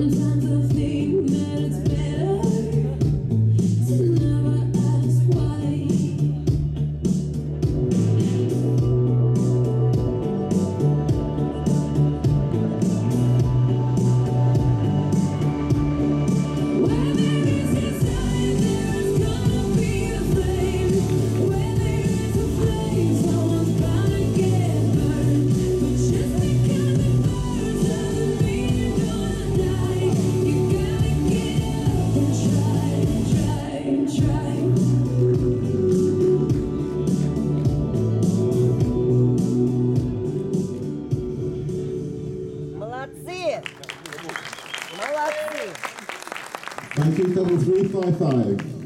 Sometimes I think that it's better to never ask why. Where there is a sign, there's gonna be a flame. Where there is a flame, someone's gonna get burned. But just because it burns doesn't mean you're gonna die. You gotta get up and try, try, try. Молодцы! Молодцы! Thank you, double 355.